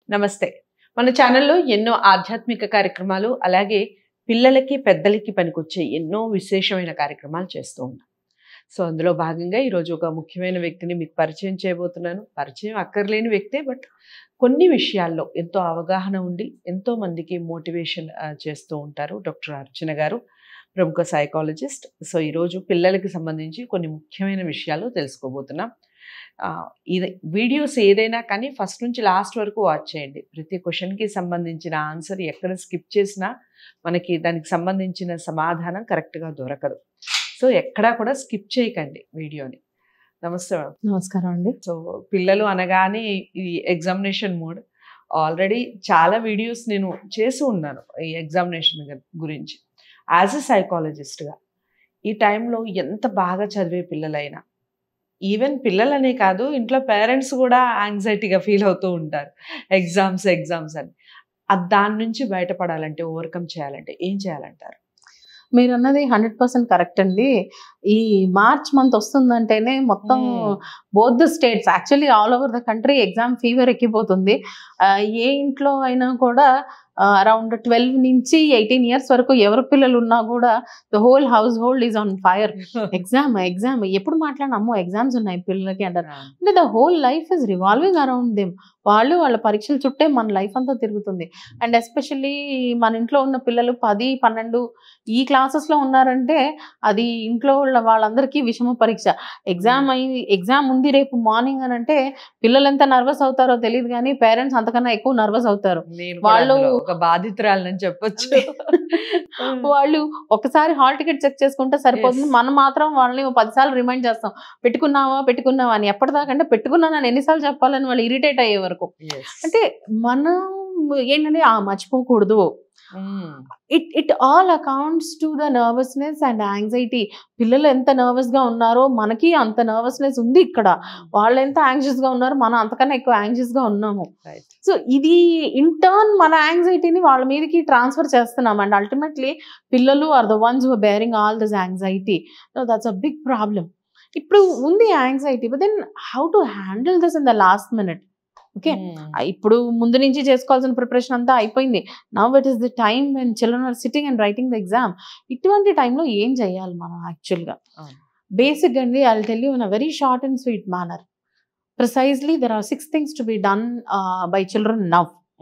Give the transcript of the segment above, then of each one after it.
నమస్తే. మన ఛానల్‌లో ఎన్నో ఆధ్యాత్మిక కార్యక్రమాలు, అలాగే పిల్లలకి, పెద్దలకి పనికొచ్చే ఎన్నో విశేషమైన కార్యక్రమాలు చేస్తూ ఉన్నాం. సో, అందులో భాగంగా ఈరోజు ఒక ముఖ్యమైన వ్యక్తిని మీకు పరిచయం చేయబోతున్నాను. పరిచయం అక్కర్లేని వ్యక్తే. బట్ కొన్ని విషయాల్లో ఎంతో అవగాహన ఉండి, ఎంతో మందికి మోటివేషన్ చేస్తూ ఉంటారు. డాక్టర్ అర్చన గారు, ప్రముఖ సైకాలజిస్ట్. సో, ఈరోజు పిల్లలకి సంబంధించి కొన్ని ముఖ్యమైన విషయాలు తెలుసుకోబోతున్నాం. ఇది వీడియోస్ ఏదైనా కానీ ఫస్ట్ నుంచి లాస్ట్ వరకు వాచ్ చేయండి. ప్రతి క్వెషన్‌కి సంబంధించిన ఆన్సర్ ఎక్కడ స్కిప్ చేసినా మనకి దానికి సంబంధించిన సమాధానం కరెక్ట్‌గా దొరకదు. సో, ఎక్కడా కూడా స్కిప్ చేయకండి వీడియోని. నమస్తే మేడం. నమస్కారం అండి. సో, పిల్లలు అనగానే ఈ ఎగ్జామినేషన్ మోడ్. ఆల్రెడీ చాలా వీడియోస్ నేను చేసి ఉన్నాను ఈ ఎగ్జామినేషన్ గురించి. యాజ్ ఎ సైకాలజిస్ట్‌గా ఈ టైంలో ఎంత బాగా చదివే పిల్లలైనా, ఈవెన్ పిల్లలనే కాదు, ఇంట్లో పేరెంట్స్ కూడా యాంగ్జైటీగా ఫీల్ అవుతూ ఉంటారు. ఎగ్జామ్స్ అని. దాని నుంచి బయటపడాలంటే, ఓవర్‌కమ్ చేయాలంటే ఏం చేయాలంటారు? మీరన్నది 100% కరెక్ట్ అండి. ఈ మార్చ్ మంత్ వస్తుందంటేనే మొత్తం both the states, actually all over the country exam fever ఎక్కిపోతుంది. ఏ ఇంట్లో అయినా కూడా అరౌండ్ 12 నుంచి 18 ఇయర్స్ వరకు ఎవరి పిల్లలు ఉన్నా కూడా the whole household is on fire. Exam ఎప్పుడు మాట్లాడినా అమ్మో ఎగ్జామ్స్ ఉన్నాయి పిల్లలకి అంటారు. అంటే the whole life is revolving around them. వాళ్ళ పరీక్షల చుట్టే మన లైఫ్ అంతా తిరుగుతుంది. అండ్ ఎస్పెషల్లీ మన ఇంట్లో ఉన్న పిల్లలు 10, 12 ఈ క్లాసెస్లో ఉన్నారంటే అది ఇంట్లో వాళ్ళందరికీ విషమ పరీక్ష. ఎగ్జామ్ ఉంది రేపు మార్నింగ్ అని అంటే పిల్లలు ఎంత నర్వస్ అవుతారో తెలియదు, కానీ పేరెంట్స్ అంతకన్నా ఎక్కువ నర్వస్ అవుతారు. వాళ్ళు ఒక బాధితురాలని చెప్పొచ్చు. వాళ్ళు ఒకసారి హాల్ టికెట్ చెక్ చేసుకుంటే సరిపోతుంది. మనం మాత్రం వాళ్ళని 10 సార్లు రిమైండ్ చేస్తాం, పెట్టుకున్నావా అని. ఎప్పటిదాకా అంటే పెట్టుకున్నానని ఎన్నిసార్లు చెప్పాలని వాళ్ళు ఇరిటేట్ అయ్యే వరకు. అంటే మనం ఏంటంటే మర్చిపోకూడదు. It all accounts to the nervousness and anxiety. పిల్లలు ఎంత నర్వస్ గా ఉన్నారో మనకి అంత నర్వస్నెస్ ఉంది ఇక్కడ. వాళ్ళు ఎంత యాంగ్షియస్ గా ఉన్నారో మనం అంతకన్నా ఎక్కువ యాంగ్షియస్ గా ఉన్నాము. సో ఇది ఇన్ టర్న్ మన యాంగ్జైటీని వాళ్ళ మీదకి ట్రాన్స్ఫర్ చేస్తున్నాం. అండ్ అల్టిమేట్లీ పిల్లలు are the ones who are bearing all this anxiety. That's a big problem. ఇప్పుడు ఉంది anxiety, but then how to handle this in the last minute? Okay, ఇప్పుడు ముందు నుంచి చేసుకోవాల్సిన ప్రిపరేషన్ అంతా అయిపోయింది. Now it is the time when children are sitting and writing the exam. ఇటువంటి టైంలో ఏం చేయాలి మనం? యాక్చువల్గా బేసిక్ అండి, I will tell you in a very short and sweet manner. Precisely, there are 6 things to be done by children now.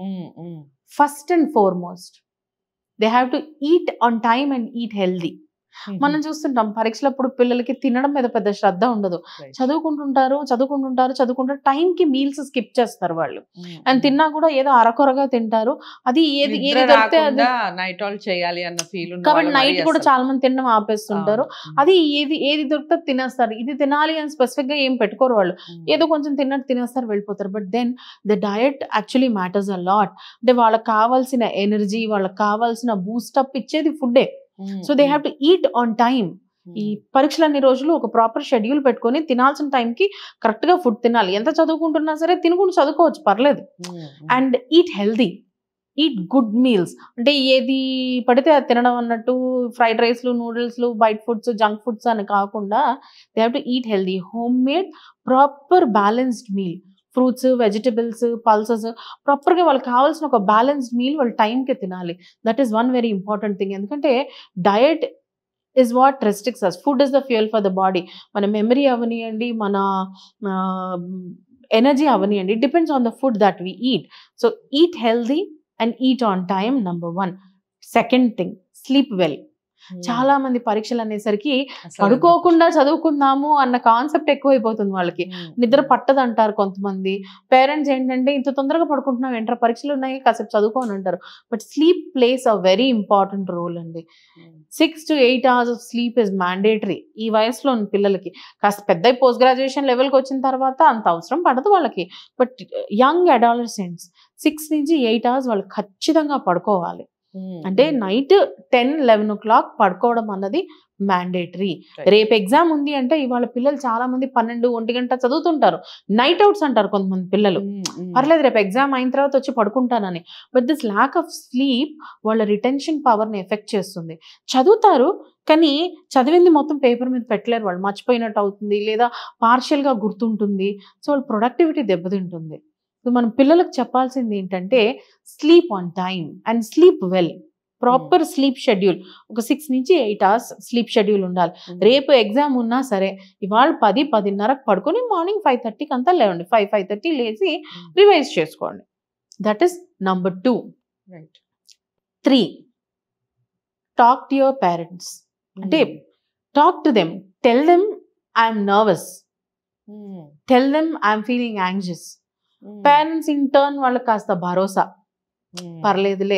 First and foremost, they have to eat on time and eat healthy. మనం చూస్తుంటాం పరీక్షలప్పుడు పిల్లలకి తినడం మీద పెద్ద శ్రద్ధ ఉండదు. చదువుకుంటుంటారు. టైంకి meals skip చేస్తారు వాళ్ళు. అండ్ తిన్నా కూడా ఏదో అరకొరగా తింటారు. అది ఏది దొరికితే నైట్ ఆల్ చేయాలి అన్న ఫీల్ ఉంది కాబట్టి నైట్ కూడా చాలా మంది తినడం ఆపేస్తుంటారు. అది ఏది దొరికితే తినేస్తారు. ఇది తినాలి అని స్పెసిఫిక్ గా ఏం పెట్టుకోరు వాళ్ళు. ఏదో కొంచెం తిన్నట్టు తినేస్తారు, వెళ్ళిపోతారు. But then the diet actually matters a lot. అంటే వాళ్ళకి కావాల్సిన ఎనర్జీ, వాళ్ళకి కావాల్సిన బూస్టప్ ఇచ్చేది ఫుడ్డే. So they have to eat on time. ఈ పరీక్షలన్ని రోజులు ఒక ప్రాపర్ షెడ్యూల్ పెట్టుకొని తినాల్సిన టైంకి కరెక్ట్ గా ఫుడ్ తినాలి. ఎంత చదువుకుంటున్నా సరే తినుకుంటూ చదువుకోవచ్చు, పర్లేదు. And eat healthy, eat good meals. అంటే ఏది పడితే అది తినడం అన్నట్టు ఫ్రైడ్ రైస్లు, నూడిల్స్లు, బైట్ ఫుడ్స్, జంక్ ఫుడ్స్ అని కాకుండా they have to eat healthy, homemade proper balanced meal. Fruits, vegetables, pulses ప్రాపర్గా వాళ్ళకి కావాల్సిన ఒక బ్యాలెన్స్డ్ మీల్ వాళ్ళు టైంకి తినాలి. That is one very important thing. ఎందుకంటే diet is what restricts us. Food is the fuel for the body. మన memory అవనియండి, మన ఎనర్జీ అవనియండి, it depends on the food that we eat. So eat healthy and eat on time, number 1. Second thing, sleep well. చాలా మంది పరీక్షలు అనేసరికి పడుకోకుండా చదువుకుందాము అన్న కాన్సెప్ట్ ఎక్కువైపోతుంది వాళ్ళకి. నిద్ర పట్టదు అంటారు కొంతమంది. పేరెంట్స్ ఏంటంటే ఇంత తొందరగా పడుకుంటున్నాం ఏంట్రా, పరీక్షలు ఉన్నాయి కాసేపు చదువుకోని అంటారు. But sleep plays a very important role అండి. 6 to 8 hours of sleep is mandatory ఈ వయసులో ఉన్న పిల్లలకి. కాస్త పెద్ద పోస్ట్ గ్రాడ్యుయేషన్ లెవెల్కి వచ్చిన తర్వాత అంత అవసరం పడదు వాళ్ళకి. బట్ యంగ్ అడాలసెంట్స్ 6 నుంచి 8 hours వాళ్ళు ఖచ్చితంగా పడుకోవాలి. అంటే నైట్ 10-11 o'clock పడుకోవడం అన్నది మ్యాండేటరీ. రేపు ఎగ్జామ్ ఉంది అంటే ఇవాళ పిల్లలు చాలా మంది 12-1 గంట చదువుతుంటారు. నైట్ అవుట్స్ అంటారు కొంతమంది పిల్లలు. పర్లేదు రేపు ఎగ్జామ్ అయిన తర్వాత వచ్చి పడుకుంటానని. But this lack of sleep వాళ్ళ రిటెన్షన్ పవర్ని ఎఫెక్ట్ చేస్తుంది. చదువుతారు కానీ చదివింది మొత్తం పేపర్ మీద పెట్టలేరు వాళ్ళు, మర్చిపోయినట్టు అవుతుంది, లేదా పార్షియల్గా గుర్తుంటుంది. సో వాళ్ళ ప్రొడక్టివిటీ దెబ్బతింటుంది. సో మనం పిల్లలకు చెప్పాల్సింది ఏంటంటే sleep on time and sleep well. Proper sleep schedule, ఒక 6 నుంచి 8 hours స్లీప్ షెడ్యూల్ ఉండాలి. రేపు ఎగ్జామ్ ఉన్నా సరే ఇవాళ 10-10:30 పడుకొని మార్నింగ్ 5:30కి అంతా లేవండి. 5:30 లేచి రివైజ్ చేసుకోండి. That is number 2. 3, talk to your parents. అంటే talk to them, tell them I'm nervous, tell them I'm feeling anxious. Parents in turn వాళ్ళకి కాస్త భరోసా, పర్లేదులే,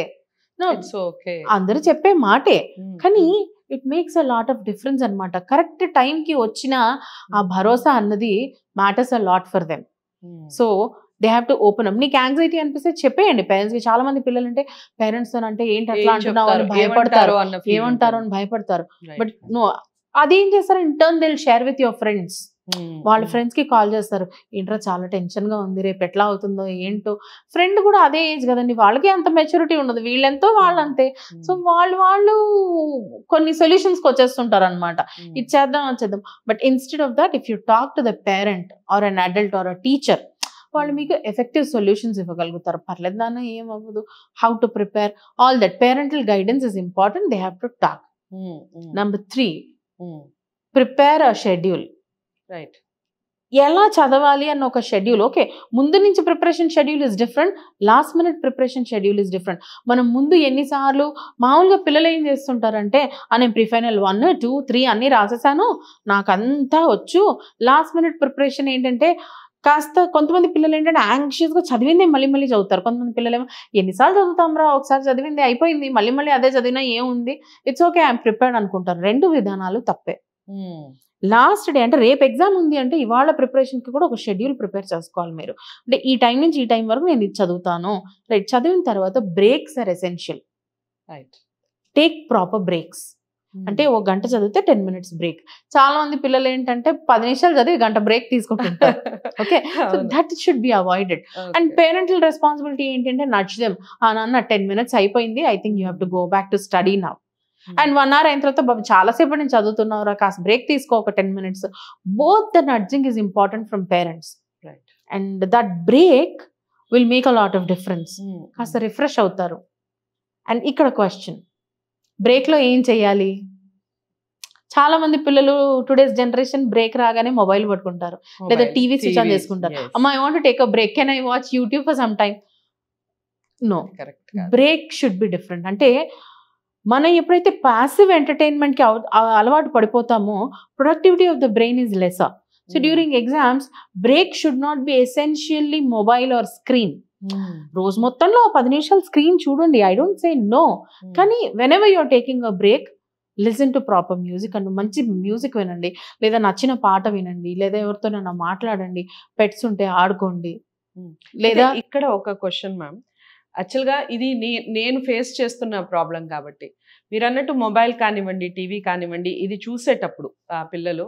అందరూ చెప్పే మాటే, కానీ it makes a lot of difference అనమాట. కరెక్ట్ టైంకి వచ్చిన ఆ భరోసా అన్నది matters a lot for them. So they have to open up. నీకు యాంగ్జైటీ అనిపిస్తే చెప్పేయండి పేరెంట్స్ కి. చాలా మంది పిల్లలు అంటే పేరెంట్స్ తో అంటే ఏంటి అట్లా అంటున్నావు అని భయపడతారు, ఏమంటారు అని భయపడతారు. బట్ నో, అదేం చేస్తారు, in turn they will share with your friends. వాళ్ళ ఫ్రెండ్స్ కి కాల్ చేస్తారు, ఏంట్రా చాలా టెన్షన్ గా ఉంది, రేపు ఎట్లా అవుతుందో ఏంటో. ఫ్రెండ్ కూడా అదే ఏజ్ కదండి, వాళ్ళకి అంత మెచ్యూరిటీ ఉండదు, వీళ్ళెంతో వాళ్ళంతే. సో వాళ్ళు కొన్ని సొల్యూషన్స్ కి వచ్చేస్తుంటారు అనమాట, ఇది చేద్దాం అది చేద్దాం. But instead of that if you talk to the parent or an adult or a teacher, వాళ్ళు మీకు ఎఫెక్టివ్ సొల్యూషన్స్ ఇవ్వగలుగుతారు. పర్లేదు నాన్న, ఏం అవ్వదు, how to prepare, all that parental guidance is important. They have to talk. Number 3, prepare a schedule. Right, ఎలా చదవాలి అన్న ఒక షెడ్యూల్. ఓకే, ముందు నుంచి preparation schedule is different, last minute preparation schedule is different. మనం ముందు ఎన్నిసార్లు, మామూలుగా పిల్లలు ఏం చేస్తుంటారంటే, నేను ప్రిఫైనల్ 1, 2, 3 అన్నీ రాసేసాను, నాకు అంతా వచ్చు. లాస్ట్ మినిట్ ప్రిపరేషన్ ఏంటంటే కాస్త కొంతమంది పిల్లలు ఏంటంటే యాంగ్షియస్గా చదివిందే మళ్ళీ మళ్ళీ చదువుతారు. కొంతమంది పిల్లలు ఏమో ఎన్నిసార్లు చదువుతాంరా, ఒకసారి చదివింది అయిపోయింది, మళ్ళీ మళ్ళీ అదే చదివినా ఏముంది, ఇట్స్ ఓకే ఐఎమ్ ప్రిపేర్డ్ అనుకుంటారు. 2 విధానాలు తప్పే. లాస్ట్ డే అంటే రేపు ఎగ్జామ్ ఉంది అంటే ఇవాళ ప్రిపరేషన్కి కూడా ఒక షెడ్యూల్ ప్రిపేర్ చేసుకోవాలి మీరు. అంటే ఈ టైం నుంచి ఈ టైం వరకు నేను ఇది చదువుతాను, రైట్. చదివిన తర్వాత breaks are essential. Right, take proper breaks. అంటే 1 గంట చదివితే 10 minutes బ్రేక్. చాలా మంది పిల్లలు ఏంటంటే 10 నిమిషాలు చదివి 1 గంట బ్రేక్ తీసుకుంటుంటారు. Okay, so that should be avoided. And parental responsibility ఏంటంటే నడ్జ్ దెమ్, నాన్న 10 minutes అయిపోయింది, I think you have to go back to study now. And 1 hour అయిన తర్వాత చాలాసేపు నేను చదువుతున్నావురా, కాస్త బ్రేక్ తీసుకో ఒక 10 minutes. Both the nudging is important from parents. Right, and that break will make a lot of difference. కాస్త refresh అవుతారు. అండ్ ఇక్కడ క్వశ్చన్, బ్రేక్లో ఏం చేయాలి? చాలా మంది పిల్లలు టుడేస్ జనరేషన్ బ్రేక్ రాగానే మొబైల్ పట్టుకుంటారు, లేదా టీవీ స్విచ్ ఆన్ చేసుకుంటారు. అమ్మా I want to take a break, can I watch YouTube for some time? No, break should be different. అంటే మనం ఎప్పుడైతే ప్యాసివ్ ఎంటర్టైన్మెంట్కి అలవాటు పడిపోతామో productivity of the brain is lesser. So during exams break should not be essentially mobile or screen. రోజు మొత్తంలో 10 నిమిషాలు screen చూడండి, I don't say no, కానీ whenever you're taking a break listen to proper music. And మంచి music వినండి, లేదా నచ్చిన పాట వినండి, లేదా ఎవరితోనైనా మాట్లాడండి, పెట్స్ ఉంటే ఆడుకోండి. లేదా ఇక్కడ ఒక క్వశ్చన్ మ్యామ్, యాక్చువల్గా ఇది నేను ఫేస్ చేస్తున్న ప్రాబ్లం కాబట్టి, మీరు అన్నట్టు మొబైల్ కానివ్వండి, టీవీ కానివ్వండి, ఇది చూసేటప్పుడు పిల్లలు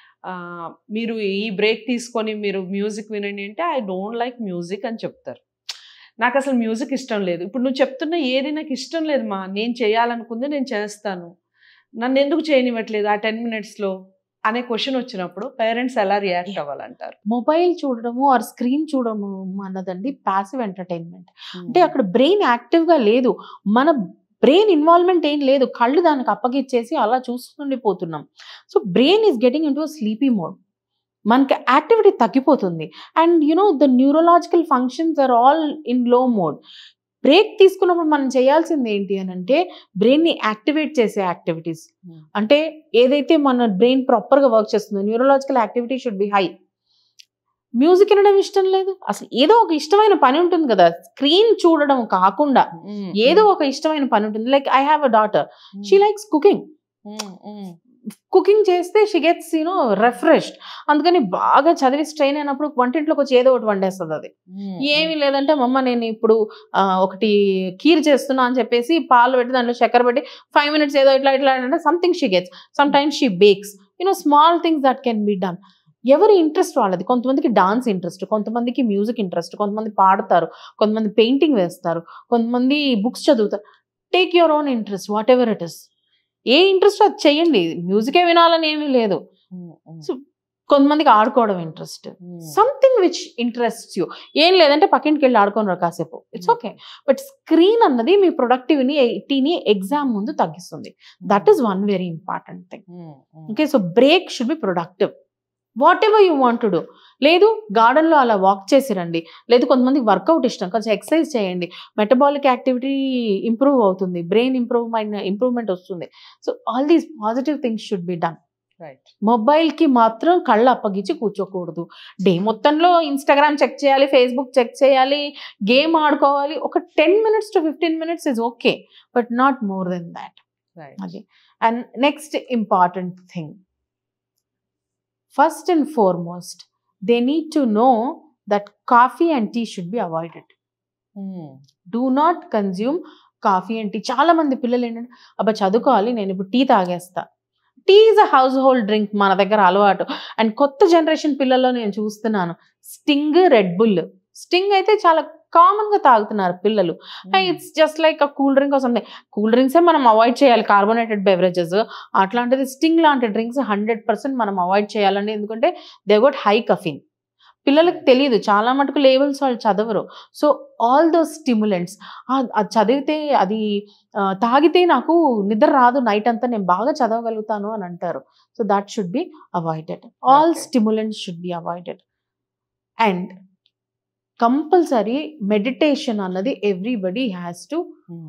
మీరు ఈ బ్రేక్ తీసుకొని మీరు మ్యూజిక్ వినండి అంటే ఐ డోంట్ లైక్ మ్యూజిక్ అని చెప్తారు. నాకు అసలు మ్యూజిక్ ఇష్టం లేదు. ఇప్పుడు నువ్వు చెప్తున్న ఏది నాకు ఇష్టం లేదు మా, నేను చేయాలనుకుంది నేను చేస్తాను, నన్ను ఎందుకు చేయనివ్వట్లేదు ఆ 10 minutesలో అనే క్వశ్చన్ వచ్చినప్పుడు పేరెంట్స్ ఎలా రియాక్ట్ అవ్వాలంటారు? మొబైల్ చూడడము ఆర్ స్క్రీన్ చూడడము అన్నదండి ప్యాసివ్ ఎంటర్టైన్మెంట్. అంటే అక్కడ బ్రెయిన్ యాక్టివ్గా లేదు, మన బ్రెయిన్ ఇన్వాల్వ్మెంట్ ఏం లేదు, కళ్ళు దానికి అప్పగిచ్చేసి అలా చూస్తుండిపోతున్నాం. So brain is getting into sleepy mode, మనకి యాక్టివిటీ తగ్గిపోతుంది. And you know the neurological functions are all in low mode. Break తీసుకున్నప్పుడు మనం చేయాల్సింది ఏంటి అని అంటే బ్రెయిన్ని యాక్టివేట్ చేసే యాక్టివిటీస్. అంటే ఏదైతే మన బ్రెయిన్ ప్రాపర్గా వర్క్ చేస్తుందో neurological activity should be high. Music వినడం ఇష్టం లేదు, అసలు ఏదో ఒక ఇష్టమైన పని ఉంటుంది కదా, స్క్రీన్ చూడడం కాకుండా ఏదో ఒక ఇష్టమైన పని ఉంటుంది. Like I have a daughter, she likes cooking. Cooking చేస్తే షీ గెట్స్ యూనో రిఫ్రెష్డ్. అందుకని బాగా చదివి స్ట్రెయిన్ అయినప్పుడు వంటింట్లోకి వచ్చి ఏదో ఒకటి వండేస్తుంది. అది ఏమీ లేదంటే మమ్మ నేను ఇప్పుడు ఒకటి కీర్ చేస్తున్నా అని చెప్పేసి పాలు పెట్టి దాంట్లో చక్కెర పెట్టి 5 minutes ఏదో ఇట్లా ఇట్లా అంటే something she gets. Sometimes she bakes, you know small things that can be done. ఎవరి ఇంట్రెస్ట్ వాళ్ళది. కొంతమందికి డాన్స్ ఇంట్రెస్ట్, కొంతమందికి మ్యూజిక్ ఇంట్రెస్ట్, కొంతమంది పాడతారు, కొంతమంది పెయింటింగ్ వేస్తారు, కొంతమంది బుక్స్ చదువుతారు. Take your own interest, whatever it is. ఏ ఇంట్రెస్ట్ అది చెయ్యండి, మ్యూజికే వినాలని ఏమీ లేదు. సో కొంతమందికి ఆడుకోవడం interest, something which interests you. ఏం లేదంటే పక్కింటికి వెళ్ళి ఆడుకోనరా కాసేపు, ఇట్స్ ఓకే. బట్ స్క్రీన్ అన్నది మీ ప్రొడక్టివిటీని ఎగ్జామ్ ముందు తగ్గిస్తుంది. That is one very important thing. Okay, so break should be productive. Whatever you want to do. లేదు గార్డెన్లో అలా వాక్ చేసి రండి, లేదు కొంతమందికి వర్కౌట్ ఇష్టం, కొంచెం ఎక్సర్సైజ్ చేయండి, మెటబాలిక్ యాక్టివిటీ ఇంప్రూవ్ అవుతుంది, బ్రెయిన్ ఇంప్రూవ్మెంట్ వస్తుంది. So all these positive things should be done. మొబైల్కి మాత్రం కళ్ళు అప్పగించి కూర్చోకూడదు. డే మొత్తంలో ఇన్స్టాగ్రామ్ చెక్ చేయాలి, ఫేస్బుక్ చెక్ చేయాలి, గేమ్ ఆడుకోవాలి. ఒక 10 minutes to 15 minutes is okay, but not more than that. అది. And next important thing, first and foremost, they need to know that coffee and tea should be avoided. Do not consume coffee and tea. చాలా మంది పిల్లలు ఏంటంటే అబ్బా చదువుకోవాలి, నేను ఇప్పుడు tea తాగేస్తా. Tea is a household drink, మన దగ్గర అలవాటు. అండ్ కొత్త జనరేషన్ పిల్లల్లో నేను చూస్తున్నాను స్టింగ్, రెడ్ బుల్. స్టింగ్ అయితే చాలా కామన్ గా తాగుతున్నారు పిల్లలు. It's just like a cool drink కోసం. కూల్ డ్రింక్సే మనం అవాయిడ్ చేయాలి, కార్బోనేటెడ్ బెవరేజెస్. అట్లాంటిది స్టింగ్ లాంటి డ్రింక్స్ 100% మనం అవాయిడ్ చేయాలండి. ఎందుకంటే దే గోట్ హై కఫీన్. పిల్లలకు తెలియదు, చాలా మటుకు లేబుల్స్ వాళ్ళు చదవరు. సో ఆల్ దోస్ స్టిమ్యులెంట్స్, అది చదివితే, అది తాగితే నాకు నిద్ర రాదు, నైట్ అంతా నేను బాగా చదవగలుగుతాను అని అంటారు. So that should be avoided. All stimulants should be avoided. And compulsory meditation అన్నది everybody has to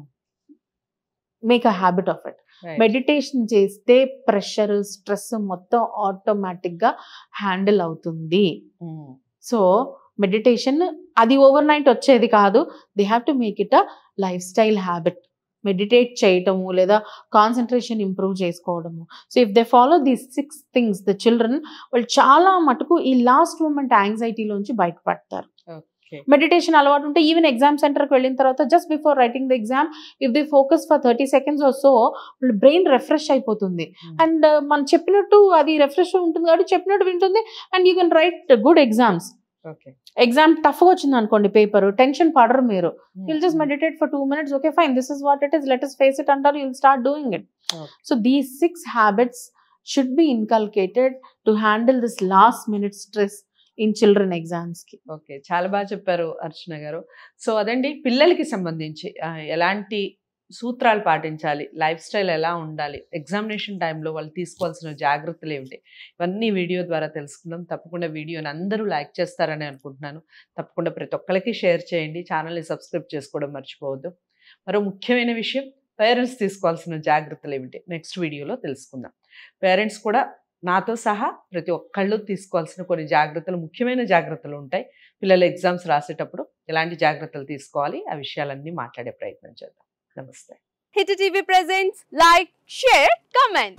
make a habit of it. Meditation చేస్తే ప్రెషర్, స్ట్రెస్ మొత్తం ఆటోమేటిక్గా హ్యాండిల్ అవుతుంది. సో మెడిటేషన్ అది ఓవర్ నైట్ వచ్చేది కాదు. They have to make it a lifestyle habit. Meditate చేయటము, లేదా కాన్సన్ట్రేషన్ ఇంప్రూవ్ చేసుకోవడము. So if they follow these 6 things, the children వాళ్ళు చాలా మటుకు ఈ లాస్ట్ మూమెంట్ యాంగ్జైటీలోంచి బయటపడతారు. మెడిటేషన్ అలవాటు ఉంటే ఈవెన్ ఎగ్జామ్ సెంటర్కి వెళ్ళిన తర్వాత just before writing the exam if they focus for 30 seconds or so, వాళ్ళ బ్రెయిన్ రిఫ్రెష్ అయిపోతుంది. అండ్ మనం చెప్పినట్టు అది రిఫ్రెష్ ఉంటుంది కాబట్టి చెప్పినట్టు వింటుంది. And you can write good exams. Exam టఫ్గా వచ్చింది అనుకోండి పేపర్, టెన్షన్ పడరు మీరు. You'll just meditate for 2 minutes. Okay fine, this is what it is, let us face it అంటారు. You'll start doing it. So these 6 habits should be inculcated to handle this last minute stress in children exams కి. Okay, చాలా బాగా చెప్పారు అర్చన గారు. So అదండి, పిల్లలకి సంబంధించి ఎలాంటి సూత్రాలు పాటించాలి, లైఫ్ స్టైల్ ఎలా ఉండాలి, ఎగ్జామినేషన్ టైంలో వాళ్ళు తీసుకోవాల్సిన జాగ్రత్తలు ఏమిటి, ఇవన్నీ వీడియో ద్వారా తెలుసుకుందాం. తప్పకుండా వీడియోని అందరూ లైక్ చేస్తారని అనుకుంటున్నాను. తప్పకుండా ప్రతి ఒక్కరికి షేర్ చేయండి, ఛానల్ని సబ్స్క్రైబ్ చేసుకోవడం మర్చిపోవద్దు. మరో ముఖ్యమైన విషయం, పేరెంట్స్ తీసుకోవాల్సిన జాగ్రత్తలు ఏమిటి నెక్స్ట్ వీడియోలో తెలుసుకుందాం. పేరెంట్స్ కూడా నాతో సహా ప్రతి ఒక్కళ్ళు తీసుకోవాల్సిన కొన్ని జాగ్రత్తలు, ముఖ్యమైన జాగ్రత్తలు ఉంటాయి. పిల్లలు ఎగ్జామ్స్ రాసేటప్పుడు ఎలాంటి జాగ్రత్తలు తీసుకోవాలి, ఆ విషయాలన్నీ మాట్లాడే ప్రయత్నం చేద్దాం. నమస్తే. Hit TV presents like, share, comment.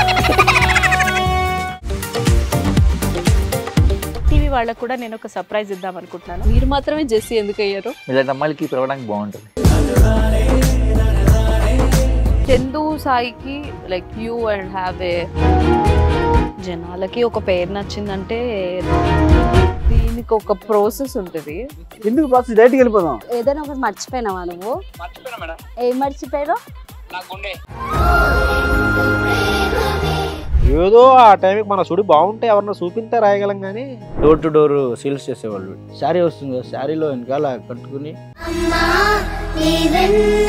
TV వాళ్ళకు కూడా నేను ఒక సర్ప్రైజ్ ఇద్దాం అనుకుంటున్నాను. మీరు మాత్రమే జెస్సీ ఎందుకు అయ్యారు? ఇలాంటి అమ్మాయిలకి పిలవడానికి బాగుంటుంది. చందు సాయికి like you and have a, జనాలకి ఒక పేరు నచ్చిందంటే దీనికి ఒక ప్రాసెస్ ఉంటుంది. ఎందుకు ప్రాసెస్? డైరెక్ట్‌గా వెళ్ళిపోదాం. ఏదైనా ఒకటి మర్చిపోయినావా నువ్వు? మర్చిపోయినా మేడం. ఏం మర్చిపోయావు? నా గుండె. ఏదో ఆ టైంకి మన సుడి బాగుంటే ఎవరన్నా చూపిస్తే రాయగలం కానీ డోర్ టు డోర్ సేల్స్ చేసేవాళ్ళు. శారీ వస్తుంది, శారీలో వెనకాల కట్టుకుని